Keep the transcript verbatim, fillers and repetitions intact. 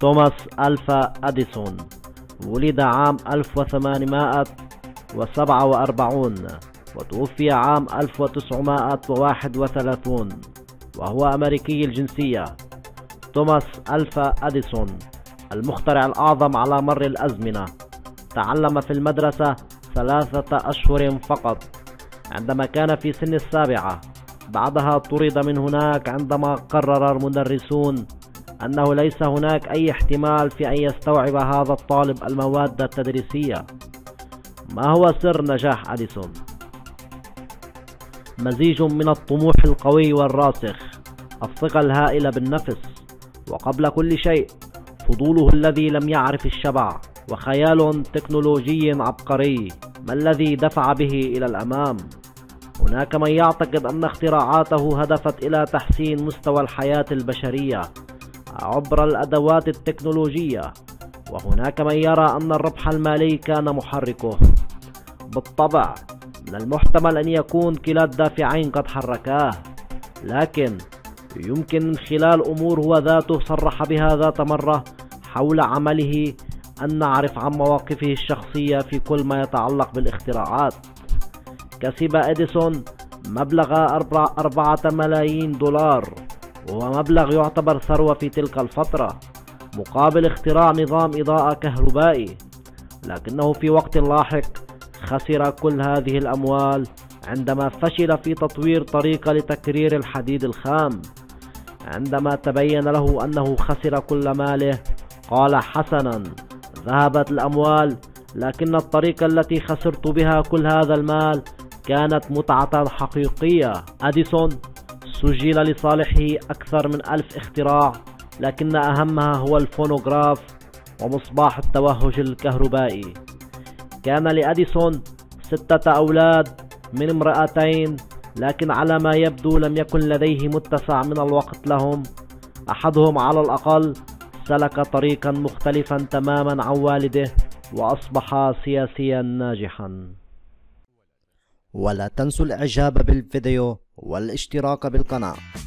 توماس ألفا أديسون ولد عام ألف وثمانمائة وسبعة وأربعين وتوفي عام ألف وتسعمائة وواحد وثلاثين، وهو أمريكي الجنسية. توماس ألفا أديسون المخترع الأعظم على مر الأزمنة تعلم في المدرسة ثلاثة أشهر فقط عندما كان في سن السابعة. بعدها طرد من هناك عندما قرر المدرسون أنه ليس هناك أي احتمال في أن يستوعب هذا الطالب المواد التدريسية. ما هو سر نجاح أديسون؟ مزيج من الطموح القوي والراسخ، الثقة الهائلة بالنفس، وقبل كل شيء فضوله الذي لم يعرف الشبع، وخيال تكنولوجي عبقري. ما الذي دفع به إلى الأمام؟ هناك من يعتقد أن اختراعاته هدفت إلى تحسين مستوى الحياة البشرية عبر الأدوات التكنولوجية، وهناك من يرى أن الربح المالي كان محركه. بالطبع من المحتمل أن يكون كلا الدافعين قد حركاه، لكن يمكن من خلال أمور هو ذاته صرح بها ذات مرة حول عمله أن نعرف عن مواقفه الشخصية في كل ما يتعلق بالاختراعات. كسب إديسون مبلغ أربعة ملايين دولار، وهو مبلغ يعتبر ثروة في تلك الفترة، مقابل اختراع نظام إضاءة كهربائي. لكنه في وقت لاحق خسر كل هذه الأموال عندما فشل في تطوير طريقة لتكرير الحديد الخام. عندما تبين له أنه خسر كل ماله قال: حسنا، ذهبت الأموال، لكن الطريقة التي خسرت بها كل هذا المال كانت متعة حقيقية. أديسون سجل لصالحه أكثر من ألف اختراع، لكن أهمها هو الفونوغراف ومصباح التوهج الكهربائي. كان لأديسون ستة أولاد من امرأتين، لكن على ما يبدو لم يكن لديه متسع من الوقت لهم. أحدهم على الأقل سلك طريقا مختلفا تماما عن والده وأصبح سياسيا ناجحا. ولا تنسوا الإعجاب بالفيديو والاشتراك بالقناة.